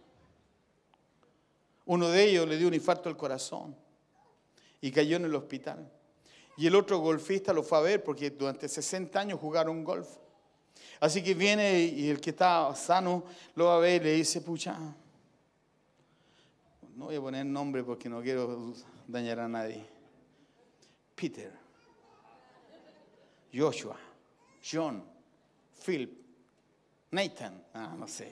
Uno de ellos le dio un infarto al corazón y cayó en el hospital. Y el otro golfista lo fue a ver porque durante 60 años jugaron golf. Así que viene y el que está sano lo va a ver y le dice, pucha, no voy a poner nombre porque no quiero dañar a nadie. Peter, Joshua, John, Philip, Nathan, no sé.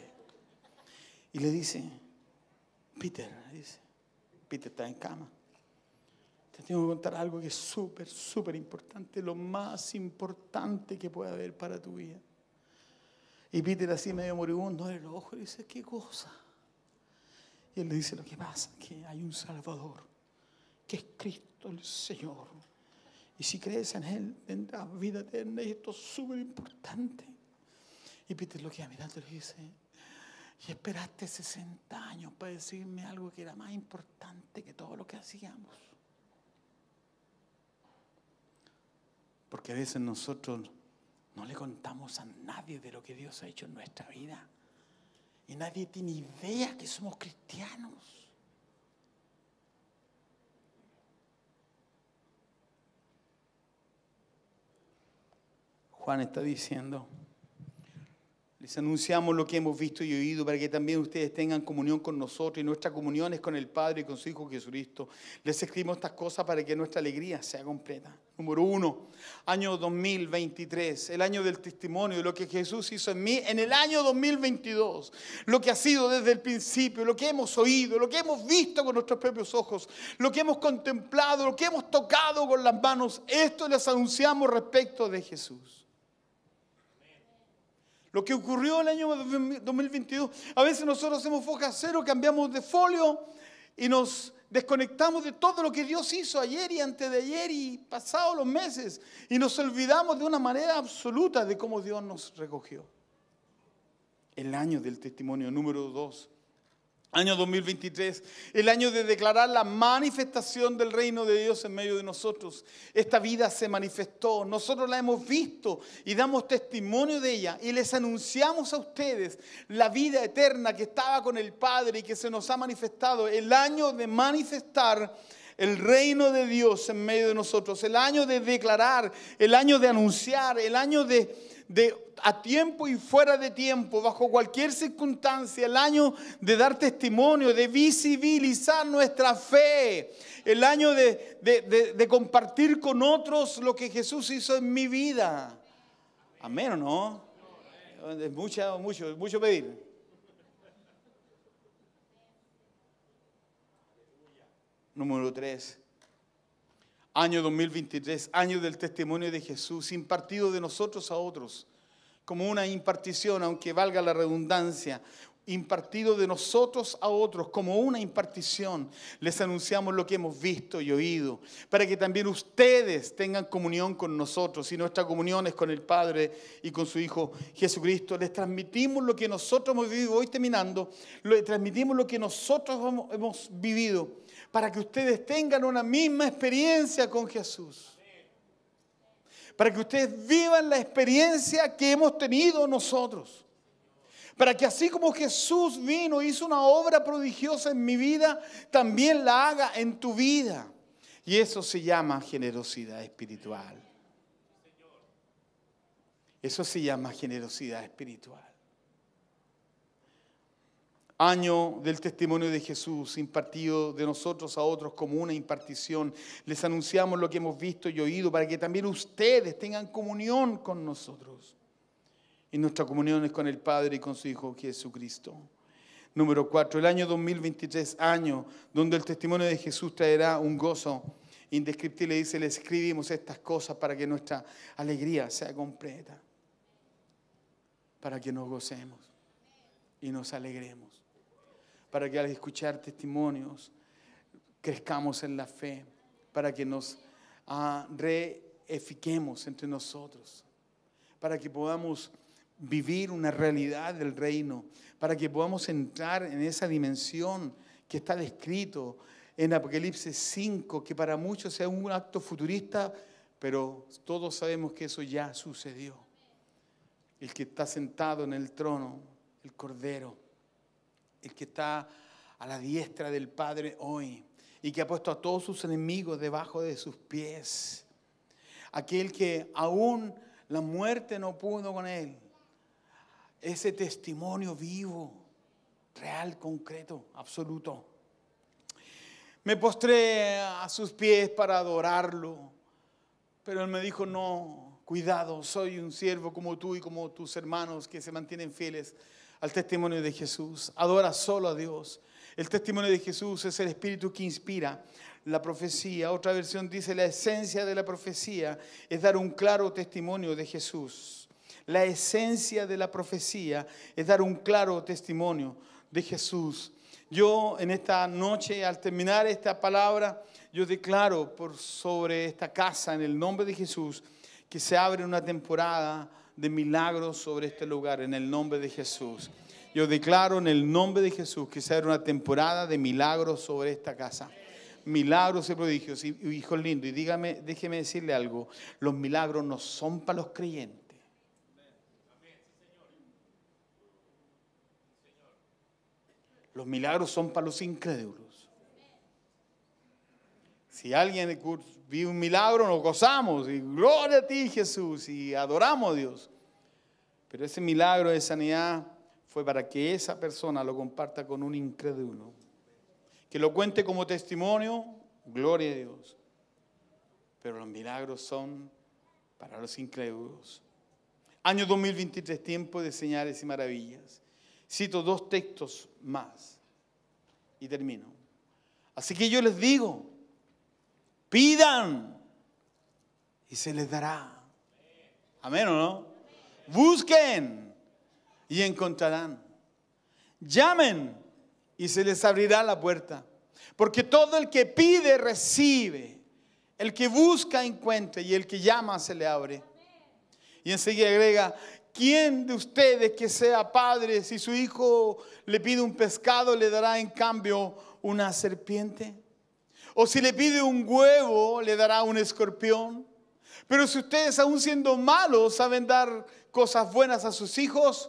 Y le dice, Peter está en cama. Te tengo que contar algo que es súper, súper importante, lo más importante que puede haber para tu vida. Y Peter, así medio moribundo, abre los ojos y dice, ¿qué cosa? Y él le dice, lo que pasa es que hay un Salvador, que es Cristo el Señor. Y si crees en Él, tendrás vida eterna. Y esto es súper importante. Y Peter lo queda mirando y le dice, y esperaste 60 años para decirme algo que era más importante que todo lo que hacíamos. Porque a veces nosotros no le contamos a nadie de lo que Dios ha hecho en nuestra vida. Y nadie tiene idea que somos cristianos. Juan está diciendo, les anunciamos lo que hemos visto y oído para que también ustedes tengan comunión con nosotros, y nuestra comunión es con el Padre y con su Hijo Jesucristo. Les escribimos estas cosas para que nuestra alegría sea completa. Número 1, año 2023, el año del testimonio de lo que Jesús hizo en mí en el año 2022. Lo que ha sido desde el principio, lo que hemos oído, lo que hemos visto con nuestros propios ojos, lo que hemos contemplado, lo que hemos tocado con las manos. Esto les anunciamos respecto de Jesús. Lo que ocurrió el año 2022, a veces nosotros hacemos foca cero, cambiamos de folio y nos desconectamos de todo lo que Dios hizo ayer y antes de ayer y pasados los meses. Y nos olvidamos de una manera absoluta de cómo Dios nos recogió. El año del testimonio número 2. Año 2023, el año de declarar la manifestación del reino de Dios en medio de nosotros. Esta vida se manifestó, nosotros la hemos visto y damos testimonio de ella. Y les anunciamos a ustedes la vida eterna que estaba con el Padre y que se nos ha manifestado. El año de manifestar el reino de Dios en medio de nosotros. El año de declarar, el año de anunciar, el año de a tiempo y fuera de tiempo, bajo cualquier circunstancia, el año de dar testimonio, de visibilizar nuestra fe, el año de compartir con otros lo que Jesús hizo en mi vida. Amén, ¿o no? Es mucho pedir. Número 3. Año 2023, año del testimonio de Jesús, impartido de nosotros a otros, como una impartición, aunque valga la redundancia, impartido de nosotros a otros, como una impartición. Les anunciamos lo que hemos visto y oído, para que también ustedes tengan comunión con nosotros, y nuestra comunión es con el Padre y con su Hijo Jesucristo. Les transmitimos lo que nosotros hemos vivido, hoy terminando, les transmitimos lo que nosotros hemos vivido, para que ustedes tengan una misma experiencia con Jesús. Para que ustedes vivan la experiencia que hemos tenido nosotros. Para que así como Jesús vino e hizo una obra prodigiosa en mi vida, también la haga en tu vida. Y eso se llama generosidad espiritual. Eso se llama generosidad espiritual. Año del testimonio de Jesús, impartido de nosotros a otros como una impartición. Les anunciamos lo que hemos visto y oído para que también ustedes tengan comunión con nosotros. Y nuestra comunión es con el Padre y con su Hijo Jesucristo. Número 4, el año 2023, año donde el testimonio de Jesús traerá un gozo indescriptible. Dice, le escribimos estas cosas para que nuestra alegría sea completa. Para que nos gocemos y nos alegremos. Para que al escuchar testimonios crezcamos en la fe, para que nos reedifiquemos entre nosotros, para que podamos vivir una realidad del reino, para que podamos entrar en esa dimensión que está descrito en Apocalipsis 5, que para muchos sea un acto futurista, pero todos sabemos que eso ya sucedió. El que está sentado en el trono, el Cordero, el que está a la diestra del Padre hoy y que ha puesto a todos sus enemigos debajo de sus pies. Aquel que aún la muerte no pudo con él. Ese testimonio vivo, real, concreto, absoluto. Me postré a sus pies para adorarlo, pero él me dijo, no, cuidado, soy un siervo como tú y como tus hermanos que se mantienen fieles al testimonio de Jesús. Adora solo a Dios. El testimonio de Jesús es el espíritu que inspira la profecía. Otra versión dice la esencia de la profecía es dar un claro testimonio de Jesús. La esencia de la profecía es dar un claro testimonio de Jesús. Yo en esta noche, al terminar esta palabra, yo declaro sobre esta casa, en el nombre de Jesús, que se abre una temporada de milagros sobre este lugar, en el nombre de Jesús. Yo declaro en el nombre de Jesús que se abre una temporada de milagros sobre esta casa. Milagros y prodigios. Y hijo lindo, y déjeme decirle algo, los milagros no son para los creyentes. Los milagros son para los incrédulos. Si alguien vive un milagro, nos gozamos y gloria a ti, Jesús, y adoramos a Dios. Pero ese milagro de sanidad fue para que esa persona lo comparta con un incrédulo. Que lo cuente como testimonio, gloria a Dios. Pero los milagros son para los incrédulos. Año 2023, tiempo de señales y maravillas. Cito 2 textos más y termino. Así que yo les digo, pidan y se les dará. Amén, ¿o no? Busquen y encontrarán. Llamen y se les abrirá la puerta. Porque todo el que pide, recibe. El que busca, encuentra. Y el que llama, se le abre. Y enseguida agrega, ¿quién de ustedes que sea padre, si su hijo le pide un pescado, le dará en cambio una serpiente? O si le pide un huevo, le dará un escorpión. Pero si ustedes, aún siendo malos, saben dar cosas buenas a sus hijos,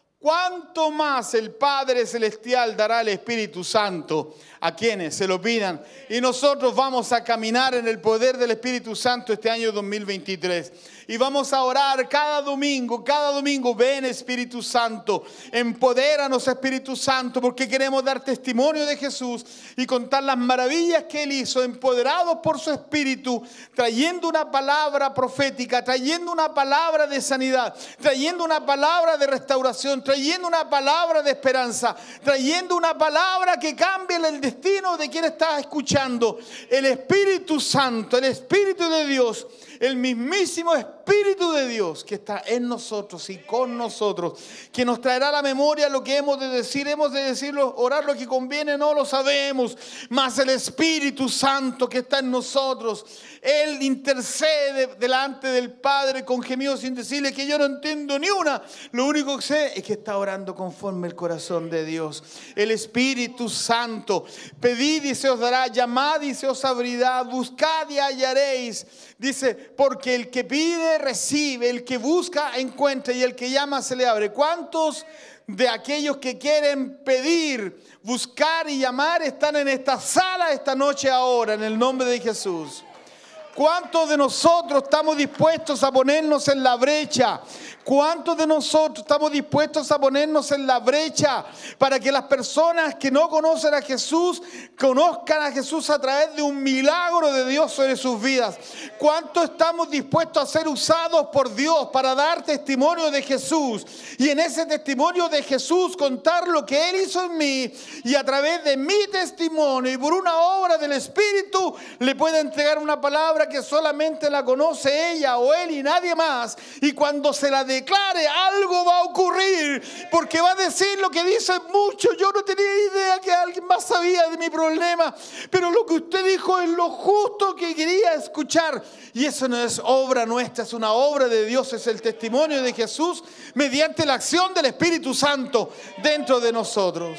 ¿cuánto más el Padre Celestial dará el Espíritu Santo a quienes se lo pidan? Y nosotros vamos a caminar en el poder del Espíritu Santo este año 2023. Y vamos a orar cada domingo, ven Espíritu Santo, empodéranos Espíritu Santo, porque queremos dar testimonio de Jesús y contar las maravillas que Él hizo, empoderados por su Espíritu, trayendo una palabra profética, trayendo una palabra de sanidad, trayendo una palabra de restauración, trayendo una palabra de esperanza, trayendo una palabra que cambie el destino de quien está escuchando. El Espíritu Santo, el Espíritu de Dios, el mismísimo Espíritu de Dios que está en nosotros y con nosotros, que nos traerá a la memoria lo que hemos de decirlo, orar lo que conviene, no lo sabemos, mas el Espíritu Santo que está en nosotros, Él intercede delante del Padre con gemidos indecibles que yo no entiendo ni una. Lo único que sé es que está orando conforme el corazón de Dios. El Espíritu Santo, pedid y se os dará, llamad y se os abrirá, buscad y hallaréis. Dice, porque el que pide, recibe, el que busca, encuentra, y el que llama, se le abre. ¿Cuántos de aquellos que quieren pedir, buscar y llamar están en esta sala esta noche ahora, en el nombre de Jesús? ¿Cuántos de nosotros estamos dispuestos a ponernos en la brecha? ¿Cuántos de nosotros estamos dispuestos a ponernos en la brecha para que las personas que no conocen a Jesús conozcan a Jesús a través de un milagro de Dios sobre sus vidas? ¿Cuántos estamos dispuestos a ser usados por Dios para dar testimonio de Jesús? Y en ese testimonio de Jesús contar lo que Él hizo en mí, y a través de mi testimonio y por una obra del Espíritu le pueda entregar una palabra que solamente la conoce ella o él y nadie más. Y cuando se la declare, algo va a ocurrir, porque va a decir lo que dicen muchos: yo no tenía idea que alguien más sabía de mi problema, pero lo que usted dijo es lo justo que quería escuchar. Y eso no es obra nuestra, es una obra de Dios, es el testimonio de Jesús mediante la acción del Espíritu Santo dentro de nosotros.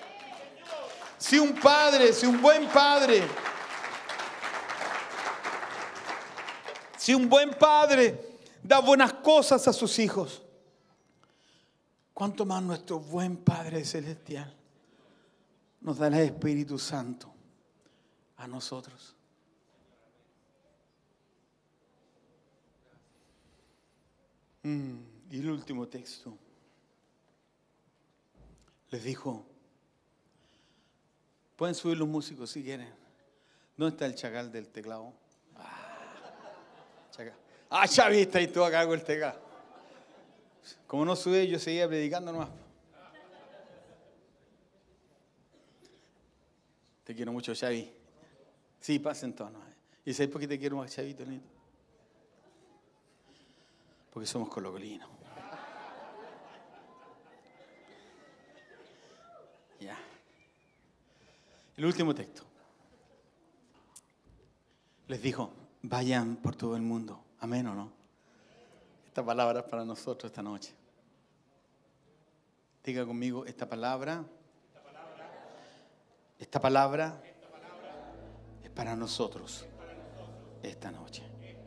Si un buen padre da buenas cosas a sus hijos, ¿cuánto más nuestro buen Padre Celestial nos dará el Espíritu Santo a nosotros? Y el último texto. Les dijo, pueden subir los músicos si quieren. ¿Dónde está el chacal del teclado? Chavi, está ahí tú acá con el teclado. Como no sube, yo seguía predicando nomás. Te quiero mucho, Xavi. Sí, pasen todos. ¿Y sabes por qué te quiero más, chavito lindo? Porque somos colocolinos. Ya. El último texto. Les dijo, vayan por todo el mundo. ¿Amén o no? Esta palabra es para nosotros esta noche. Diga conmigo, esta palabra es para nosotros esta noche.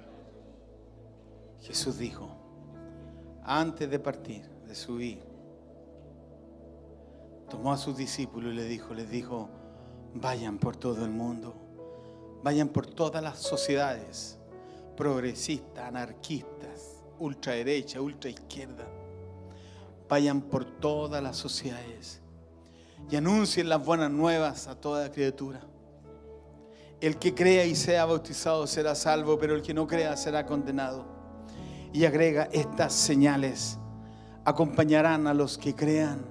Jesús dijo, antes de partir, de subir, tomó a sus discípulos y les dijo, vayan por todo el mundo, vayan por todas las sociedades, progresistas, anarquistas, ultraderecha, ultraizquierda, vayan por todas las sociedades y anuncien las buenas nuevas a toda criatura. El que crea y sea bautizado será salvo, pero el que no crea será condenado. Y agrega, estas señales acompañarán a los que crean,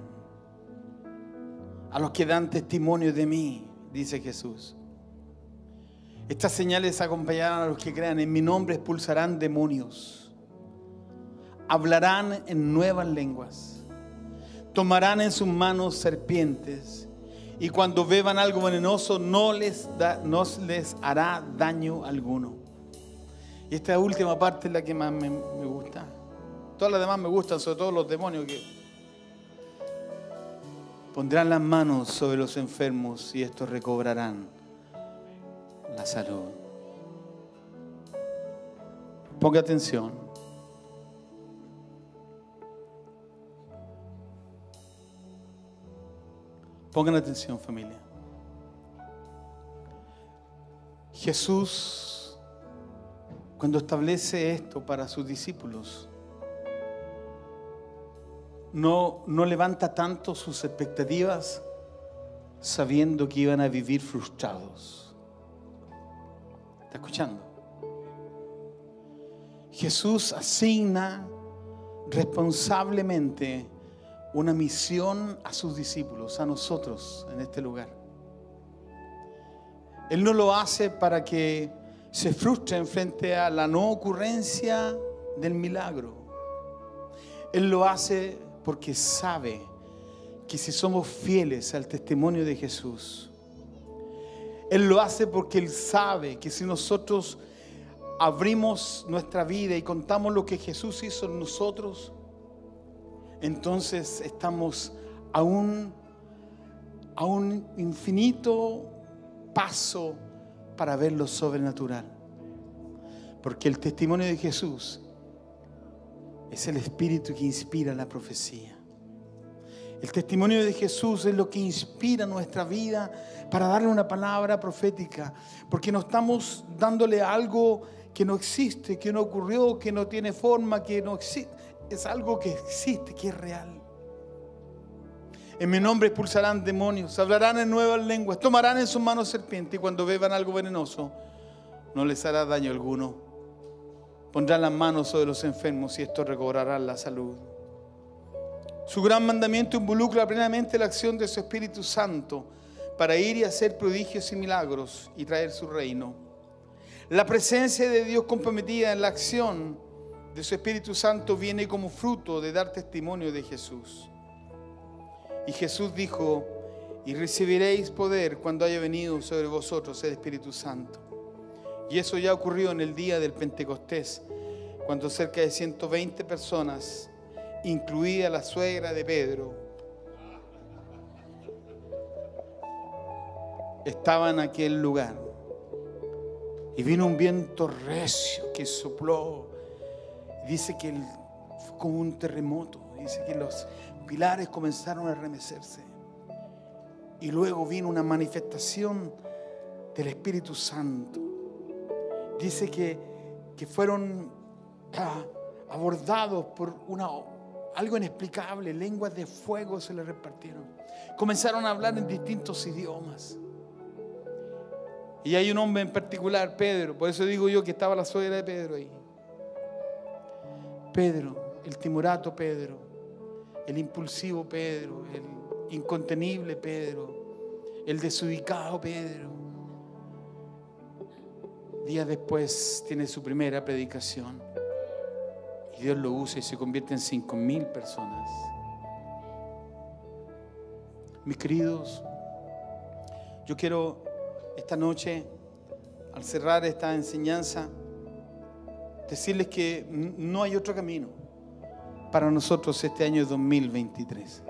a los que dan testimonio de mí, dice Jesús. Estas señales acompañarán a los que crean. En mi nombre expulsarán demonios, hablarán en nuevas lenguas, tomarán en sus manos serpientes, y cuando beban algo venenoso no les hará daño alguno. Y esta última parte es la que más me gusta. Todas las demás me gustan, sobre todo los demonios, que pondrán las manos sobre los enfermos y estos recobrarán la salud. Ponga atención. Pongan atención, familia. Jesús, cuando establece esto para sus discípulos, no levanta tanto sus expectativas sabiendo que iban a vivir frustrados. ¿Está escuchando? Jesús asigna responsablemente una misión a sus discípulos, a nosotros en este lugar. Él no lo hace para que se frustren frente a la no ocurrencia del milagro. Él lo hace porque sabe que si somos fieles al testimonio de Jesús, Él lo hace porque Él sabe que si nosotros abrimos nuestra vida y contamos lo que Jesús hizo en nosotros, entonces estamos a un infinito paso para ver lo sobrenatural. Porque el testimonio de Jesús es el espíritu que inspira la profecía. El testimonio de Jesús es lo que inspira nuestra vida para darle una palabra profética. Porque no estamos dándole algo que no existe, que no ocurrió, que no tiene forma, que no existe. Es algo que existe, que es real. En mi nombre expulsarán demonios, hablarán en nuevas lenguas, tomarán en sus manos serpientes y cuando beban algo venenoso no les hará daño alguno. Pondrán las manos sobre los enfermos y estos recobrarán la salud. Su gran mandamiento involucra plenamente la acción de su Espíritu Santo para ir y hacer prodigios y milagros y traer su reino. La presencia de Dios comprometida en la acción de su Espíritu Santo viene como fruto de dar testimonio de Jesús. Y Jesús dijo, y recibiréis poder cuando haya venido sobre vosotros el Espíritu Santo. Y eso ya ocurrió en el día del Pentecostés, cuando cerca de 120 personas, incluida la suegra de Pedro, estaban en aquel lugar. Y vino un viento recio que sopló. Dice que fue como un terremoto. Dice que los pilares comenzaron a remecerse. Y luego vino una manifestación del Espíritu Santo. Dice que fueron abordados por algo inexplicable. Lenguas de fuego se les repartieron. Comenzaron a hablar en distintos idiomas. Y hay un hombre en particular, Pedro. Por eso digo yo que estaba la suegra de Pedro ahí. Pedro, el timorato Pedro, el impulsivo Pedro, el incontenible Pedro, el desubicado Pedro. días después tiene su primera predicación. Y Dios lo usa y se convierte en 5.000 personas. Mis queridos, yo quiero esta noche, al cerrar esta enseñanza, decirles que no hay otro camino para nosotros este año 2023.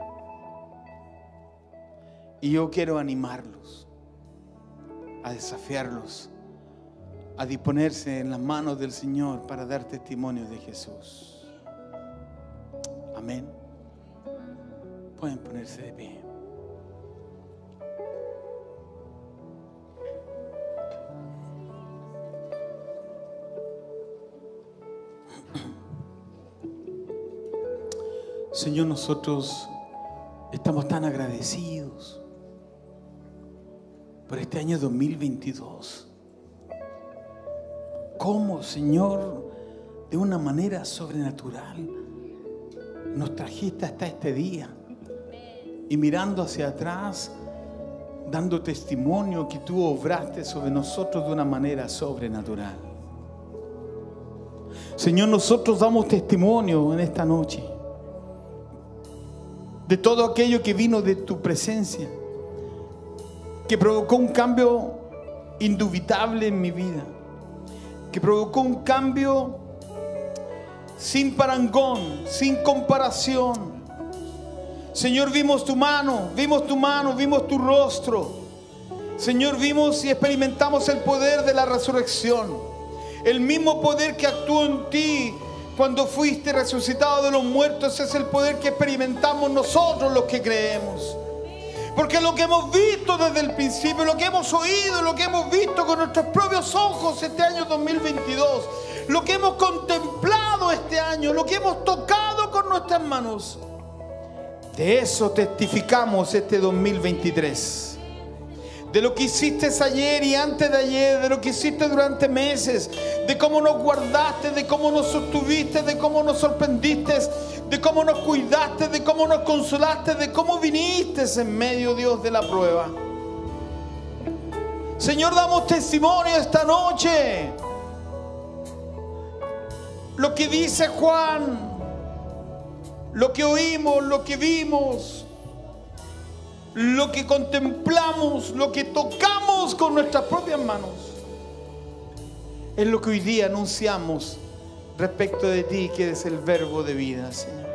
Y yo quiero animarlos, a desafiarlos, a disponerse en las manos del Señor para dar testimonio de Jesús. Amén. Pueden ponerse de pie. Señor, nosotros estamos tan agradecidos por este año 2022. ¿Cómo, Señor, de una manera sobrenatural nos trajiste hasta este día? Y mirando hacia atrás, dando testimonio que tú obraste sobre nosotros de una manera sobrenatural. Señor, nosotros damos testimonio en esta noche de todo aquello que vino de tu presencia, que provocó un cambio indubitable en mi vida, que provocó un cambio sin parangón, sin comparación. Señor, vimos tu mano, vimos tu rostro. Señor, vimos y experimentamos el poder de la resurrección, el mismo poder que actuó en ti cuando fuiste resucitado de los muertos. Es el poder que experimentamos nosotros los que creemos. Porque lo que hemos visto desde el principio, lo que hemos oído, lo que hemos visto con nuestros propios ojos este año 2022, lo que hemos contemplado este año, lo que hemos tocado con nuestras manos, de eso testificamos este 2023. De lo que hiciste ayer y antes de ayer, de lo que hiciste durante meses, de cómo nos guardaste, de cómo nos sostuviste, de cómo nos sorprendiste, de cómo nos cuidaste, de cómo nos consolaste, de cómo viniste en medio, Dios, de la prueba. Señor, damos testimonio esta noche. Lo que dice Juan, lo que oímos, lo que vimos, lo que contemplamos, lo que tocamos con nuestras propias manos, es lo que hoy día anunciamos respecto de ti, que eres el verbo de vida, Señor.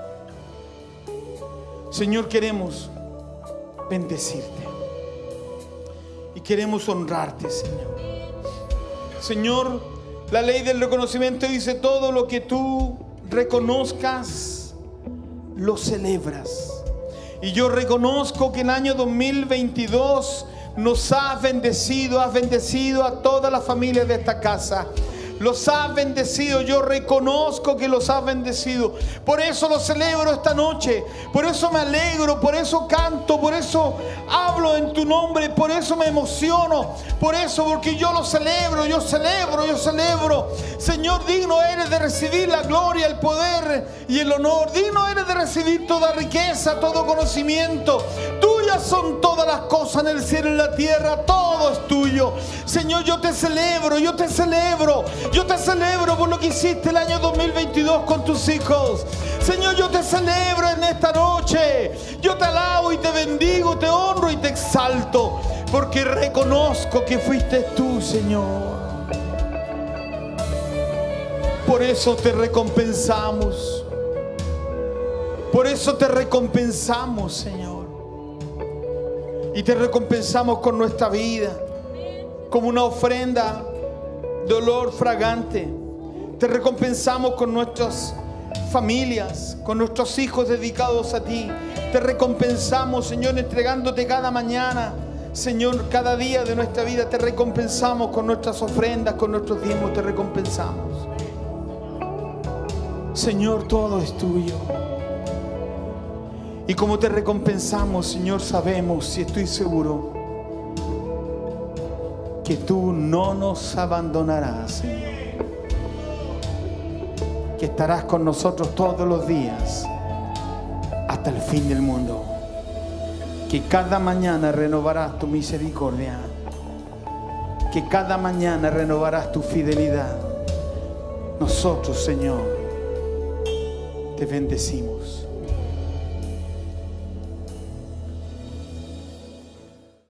Señor, queremos bendecirte y queremos honrarte, Señor. Señor, la ley del reconocimiento dice: todo lo que tú reconozcas, lo celebras. Y yo reconozco que el año 2022 nos has bendecido a toda la familia de esta casa. Los has bendecido, yo reconozco que los has bendecido. Por eso lo celebro esta noche, por eso me alegro, por eso canto, por eso hablo en tu nombre, por eso me emociono, por eso, porque yo lo celebro, yo celebro. Señor, digno eres de recibir la gloria, el poder y el honor. Digno eres de recibir toda riqueza, todo conocimiento. Tuyas son todas las cosas en el cielo y en la tierra, todo es tuyo. Señor, yo te celebro por lo que hiciste el año 2022 con tus hijos. Señor, yo te celebro en esta noche. Yo te alabo y te bendigo, te honro y te exalto, porque reconozco que fuiste tú, Señor. Por eso te recompensamos. Por eso te recompensamos, Señor. Y te recompensamos con nuestra vida, como una ofrenda de olor fragante. Te recompensamos con nuestras familias, con nuestros hijos dedicados a ti. Te recompensamos, Señor, entregándote cada mañana, Señor, cada día de nuestra vida. Te recompensamos con nuestras ofrendas, con nuestros diezmos. Te recompensamos, Señor, todo es tuyo. Y como te recompensamos, Señor, sabemos y estoy seguro que tú no nos abandonarás, Señor. Que estarás con nosotros todos los días hasta el fin del mundo. Que cada mañana renovarás tu misericordia. que cada mañana renovarás tu fidelidad. Nosotros, Señor, te bendecimos.